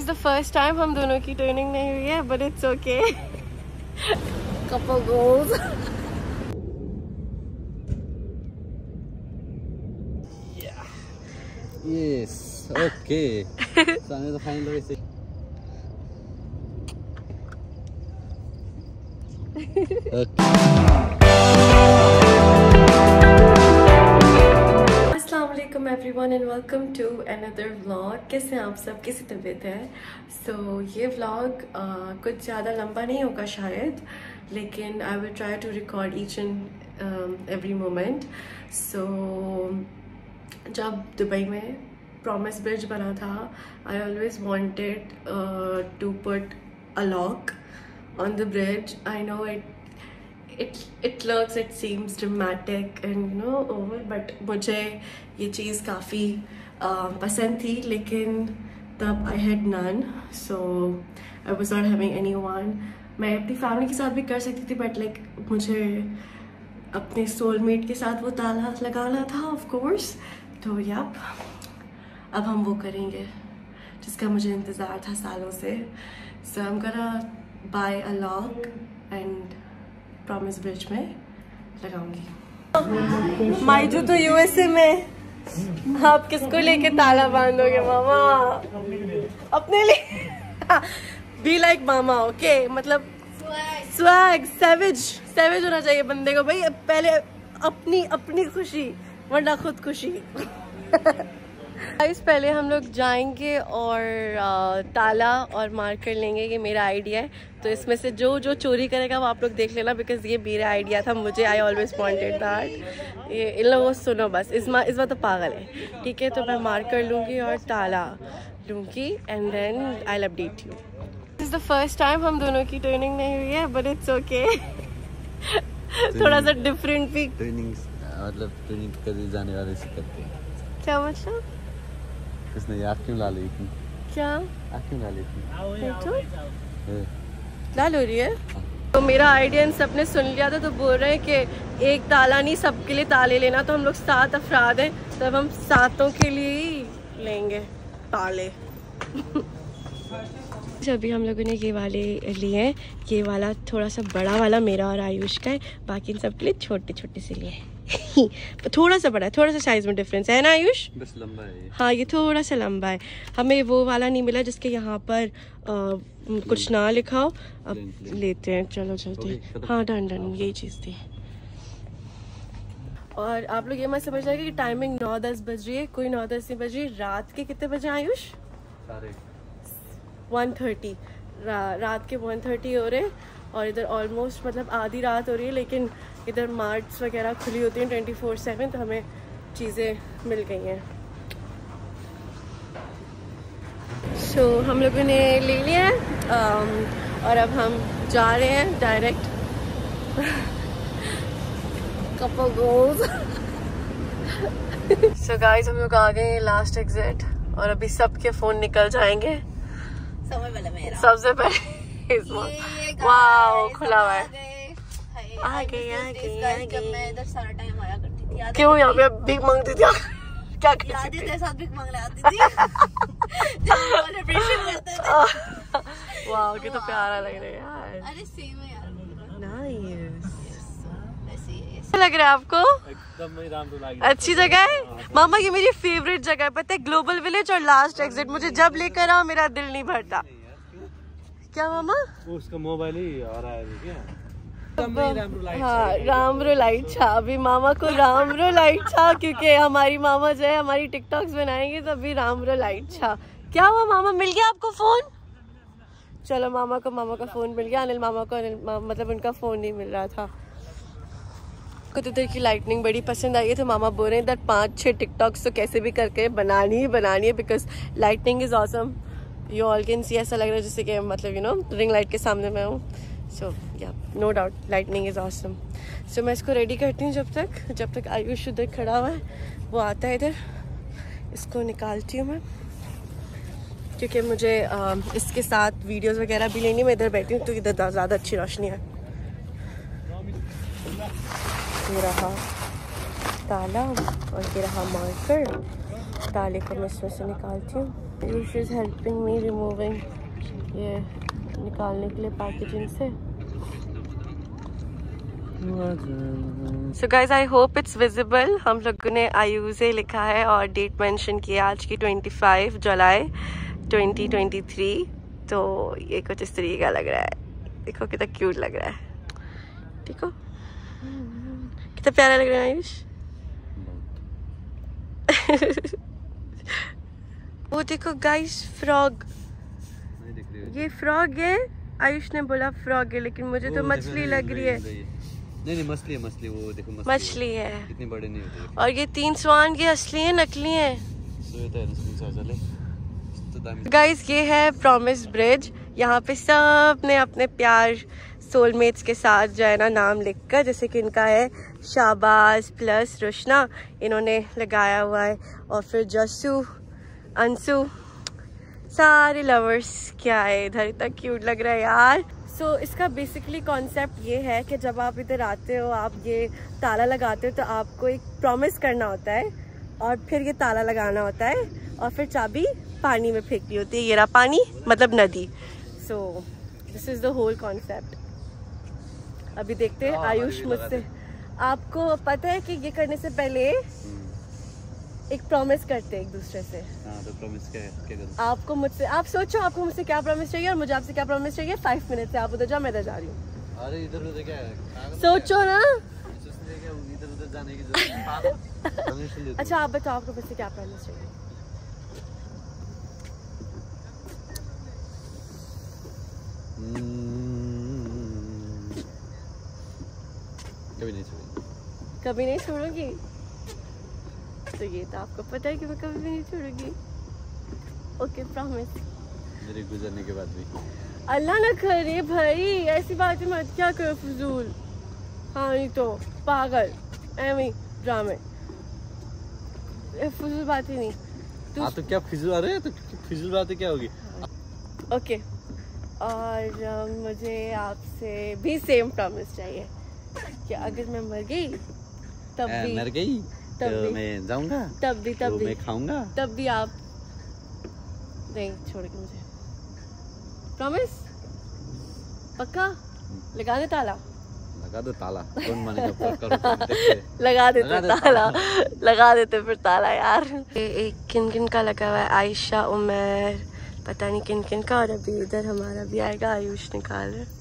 is the first time हम दोनों की ट्रेनिंग नहीं हुई है, but it's okay. Couple goals. Yeah. Yes. Okay. So I'm gonna find the way. अस्सलामुअलैकुम everyone and welcome to another vlog. कैसे हैं आप सब, कैसी तबीयत है? सो ये व्लॉग कुछ ज़्यादा लंबा नहीं होगा शायद, लेकिन I will try to record each and every moment. So जब दुबई में प्रॉमिस ब्रिज बना था, I always wanted to put a lock on the bridge. I know it looks, it seems dramatic and over, but मुझे ये चीज़ काफ़ी पसंद थी, लेकिन तब I had none, so I was not having anyone. मैं अपनी फैमिली के साथ भी कर सकती थी, but like मुझे अपने सोलमेट के साथ वो ताला लगाना था of course. तो याप अब हम वो करेंगे जिसका मुझे इंतज़ार था सालों से. So I'm gonna buy a lock and promise bridge में लगाऊंगी. माइजू तो यूएसए में, आप किसको लेके ताला बांधोगे मामा? अपने लिए. बी लाइक मामा, ओके? मतलब स्वैग, सैवेज होना चाहिए बंदे को भाई. पहले अपनी खुशी वरना खुद खुशी. पहले हम लोग जाएंगे और ताला और मार्कर लेंगे. ये मेरा आइडिया है, तो इसमें से जो चोरी करेगा वो आप लोग देख लेना, बिकॉज ये मेरा आइडिया था. मुझे आई ऑलवेज वांटेड दैट. ये इन लोगों को सुनो बस, इस बार तो पागल है. ठीक है, तो मैं मार्कर लूँगी और ताला लूँगी and then I will update you. This is the first time हम दोनों की ट्रेनिंग नहीं हुई है, बट इट्स ओके. थोड़ा सा डिफरेंट भी. ट्रेनिंग कर जाने वाले से करते हैं. क्या मतलब? इसने याद क्यों ला ली थी? क्या आँख क्यों ला ली थी? तो लाल हो रही है. तो मेरा आइडिया इन सब ने सुन लिया था, तो बोल रहे हैं कि एक ताला नहीं, सबके लिए ताले लेना. तो हम लोग 7 अफराद हैं, तब हम 7 के लिए ही लेंगे ताले. अभी हम लोगों ने ये वाले लिए हैं. ये वाला थोड़ा सा बड़ा वाला मेरा और आयुष का है, बाकी इन सब के लिए छोटे छोटे से लिए हैं. थोड़ा सा बड़ा है, थोड़ा सा साइज में डिफरेंस है ना आयुष? बस लंबा है. हाँ, ये थोड़ा सा लंबा है. हमें वो वाला नहीं मिला जिसके यहाँ पर कुछ ना लिखा हो. अब लेते हैं, चलो चलते. हाँ डन यही चीज़ थी. और आप लोग ये मत समझ जाएगा कि टाइमिंग 9-10 बज रही है. कोई 9-10 नहीं बज रही. रात के कितने बजे आयुष? 1:30. रात के 1:30 हो रहे हैं. और इधर ऑलमोस्ट मतलब आधी रात हो रही है, लेकिन इधर मार्ट्स वगैरह खुली होती हैं 24/7, तो हमें चीज़ें मिल गई हैं. सो हम लोगों ने ले लिया है और अब हम जा रहे हैं direct couple goals. So guys, हम लोग आ गए लास्ट एग्जिट और अभी सबके फ़ोन निकल जाएंगे. सबसे पहले वाओ खुला हुआ है. आ गई. मैं इधर सारा टाइम आया करती थी. क्यों यहाँ पे भीख मांगती थी? क्या करती थी? साथ भीख मांगने आती थी. वाओ, कितना प्यारा लग रहा है यार. अरे सेम है यार. नाइस. लग रहा है आपको? एकदम अच्छी जगह है मामा. ये मेरी फेवरेट जगह है, पता है? ग्लोबल विलेज और लास्ट एग्जिट. मुझे जब लेकर आओ मेरा दिल नहीं भरता. क्या मामा? उसका मोबाइल ही आ रहा है क्या? हाँ, रामरो लाइट छा. अभी मामा को रामरो लाइट छा, क्योंकि हमारी मामा जो है हमारी टिकटॉक्स बनाएंगे, तो अभी रामरो लाइट छा. क्या हुआ मामा, मिल गया आपको फोन? चलो मामा का फोन मिल गया. अनिल मामा को मतलब उनका फोन नहीं मिल रहा था. को तो इधर की लाइटनिंग बड़ी पसंद आई है, तो मामा बोल रहे हैं इधर 5-6 टिकटॉक्स तो कैसे भी करके बनानी ही है, because lightning is awesome. You all can see. ऐसा लग रहा है जैसे कि मतलब रिंग लाइट के सामने मैं हूँ. So yeah no doubt lightning is awesome. So मैं इसको रेडी करती हूँ. जब तक आयुष उधर खड़ा हुआ है, वो आता है इधर, इसको निकालती हूँ मैं, क्योंकि मुझे इसके साथ वीडियोस वगैरह भी लेनी. मैं इधर बैठी हूँ तो इधर ज़्यादा अच्छी रोशनी है. ये रहा ताला और ये रहा मार्कर. ताले को मैं इसमें से निकालती हूँ. Ayush is helping me removing ये निकालने के लिए पैकेजिंग से. So guys, I hope it's visible. हम लोगों ने आयुजे लिखा है और डेट मेंशन किया आज की 25 जुलाई 2023. तो ये कुछ इस तरीके का लग रहा है. देखो कितना क्यूट लग रहा है. देखो कितना प्यारा लग रहा है आयुष. वो देखो गाइस फ्रॉग. ये फ्रॉग है. आयुष ने बोला फ्रॉग है लेकिन मुझे तो मछली लग रही है. नहीं मछली है. मछली वो देखो मछली है. इतनी बड़े नहीं होते. और ये 3 स्वान ये असली है नकली है. गाइस ये है प्रॉमिस ब्रिज. यहाँ पे सब ने अपने प्यार सोलमेट्स के साथ जो है ना नाम लिखकर, जैसे कि इनका है शाबाज प्लस रुशना, इन्होंने लगाया हुआ है. और फिर जस्सू, अंशु, सारे लवर्स. क्या है इधर, इतना क्यूट लग रहा है यार. सो इसका बेसिकली कॉन्सेप्ट ये है कि जब आप इधर आते हो, आप ये ताला लगाते हो, तो आपको एक प्रॉमिस करना होता है और फिर ये ताला लगाना होता है और फिर चाबी पानी में फेंकनी होती है. ये रहा पानी, मतलब नदी. So this is the whole concept. अभी देखते हैं आयुष मुझसे. आपको पता है कि ये करने से पहले एक प्रॉमिस करते हैं एक दूसरे से. तो प्रॉमिस क्या करूं? आपको मुझसे, आप सोचो आपको मुझसे क्या प्रॉमिस चाहिए और मुझे आपसे क्या प्रॉमिस चाहिए. 5 मिनट से आप उधर जाओ, मैं इधर जा रही हूँ. अरे इधर उधर क्या है? सोचो ना. इधर उधर जाने की जरूरत है. अच्छा आप बताओ आपको मुझसे क्या प्रॉमिस चाहिए. कभी नहीं छोड़ूंगी. कभी नहीं छोड़ूंगी. तो ये तो आपको पता है कि मैं कभी भी नहीं छोड़ूंगी. Okay promise. मेरे गुजरने के बाद भी. अल्लाह ना करे भाई, ऐसी बातें मत क्या करो फजूल. हाँ नहीं तो पागल एमी ड्रामे. फजूल बात ही नहीं. तो क्या फिजूल. अरे तो फिजूल बातें क्या होगी. ओके. और मुझे आपसे भी सेम प्रॉमिस चाहिए कि अगर मैं मर गई तब भी, मर गई तो मैं जाऊंगा, तब भी मैं खाऊंगा, तब भी आप नहीं छोड़ोगे मुझे. प्रॉमिस पक्का. लगा दे ताला. लगा दो ताला. कौन मानेगा. लगा देते ताला. लगा देते फिर ताला यार. एक किन किन का लगा हुआ है. आयशा, उमर, पता नहीं किन किन का. और अभी इधर हमारा भी आएगा. आयुष निकाल रहे.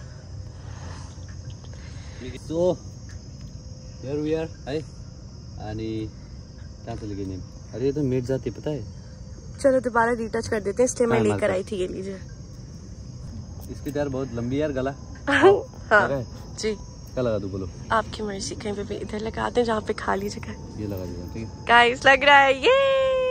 So here we are. आणि कहाँ चली गई. अरे ये तो मिट जाती पता है. चलो दोबारा रीटच कर देते हैं. इसलिए मैं लेकर आई थी. ये लीजिए. इसकी तो यार बहुत लंबी यार गला. हाँ जी. क्या लगा दूं बोलो. आपकी मर्जी. कहीं पे भी इधर लगा दें जहाँ पे खाली जगह. ये लगा दूंगा. ठीक है गाइस लग रहा है. ये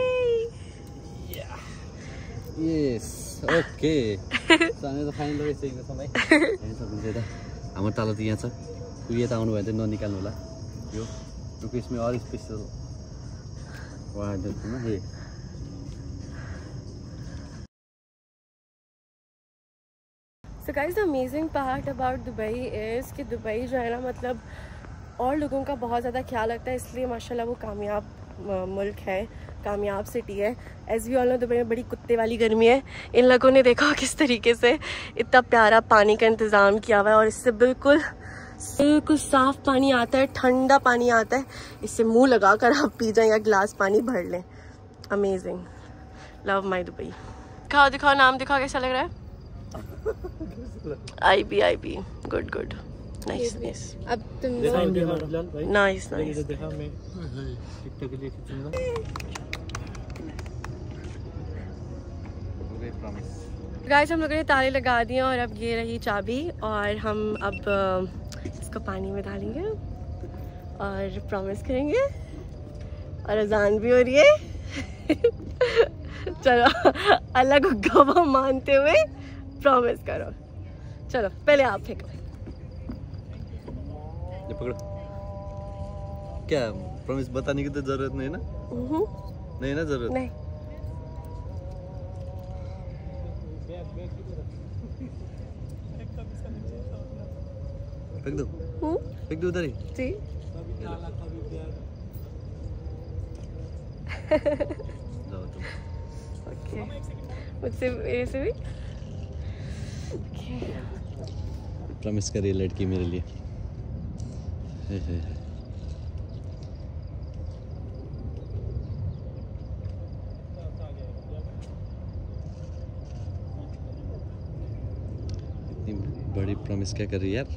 यस ओके. साने त फाइनल रहेछ समय. हैन सक्नुहुन्छ त. हाम्रो ताला त यहाँ छ. कुहिए त आउनु भयो त ननिकाल्नु होला. यो क्योंकि इसमें और स्पेशल वहाँ देखो ना ये. So guys, the amazing part about Dubai is कि दुबई जो है ना, मतलब और लोगों का बहुत ज़्यादा ख्याल रखता है. इसलिए माशाल्लाह वो कामयाब मुल्क है, कामयाब सिटी है. As we all know Dubai में बड़ी कुत्ते वाली गर्मी है. इन लोगों ने देखा किस तरीके से इतना प्यारा पानी का इंतज़ाम किया हुआ है. और इससे बिल्कुल साफ पानी आता है, ठंडा पानी आता है. इससे मुंह लगा कर आप पी जाएं या गिलास पानी भर लें. अमेजिंग. Love my Dubai. दिखाओ दिखाओ नाम दिखाओ. कैसा लग रहा है. IB good good. Nice nice. अब तुम नाइस नाइस. गाइस हम लोगों ने ताले लगा दिए और अब ये रही चाबी. और हम अब इसको पानी में डालेंगे और प्रॉमिस करेंगे. और अजान भी हो रही है. चलो अल्लाह को गवाह मानते हुए प्रॉमिस करो. चलो पहले आप फेंको. ये पकड़ो. क्या प्रॉमिस बताने की तो जरूरत नहीं ना. नहीं ना जरूरत. नहीं. फेंक दो. फेंक दो उधर ही. जी. जाओ तुम. ओके मुझसे मेरे से भी प्रॉमिस करिए लड़की मेरे लिए। इतनी बड़ी प्रॉमिस क्या कर रही है यार।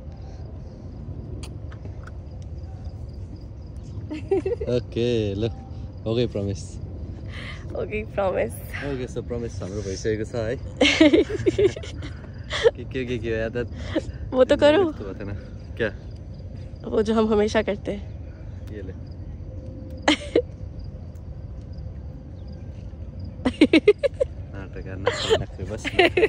ओके लो हो गई promise. Okay promise. Okay so promise हाम्रो भइसकेको छ है। के याद वो तो करो। तो बताना क्या वो जो हम हमेशा करते हैं। ये ले नाटक बस।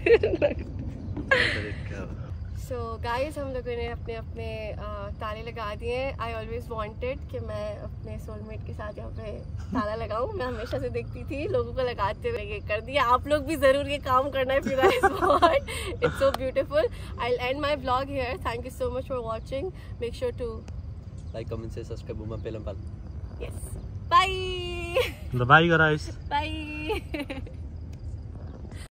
सो गाइस हम लोगों ने अपने अपने ताले लगा दिए हैं। आई ऑलवेज वांटेड कि मैं अपने सोलमेट के साथ यहाँ पे ताला लगाऊं। मैं हमेशा से देखती थी लोगों को लगाते हुए, ये कर दिया। आप लोग भी जरूर ये काम करना है। It's so beautiful. I will end my vlog here. Thank you so much for watching. Make sure to like comment से सब्सक्राइब बुमा पेलम पाल। Yes bye. Bye guys.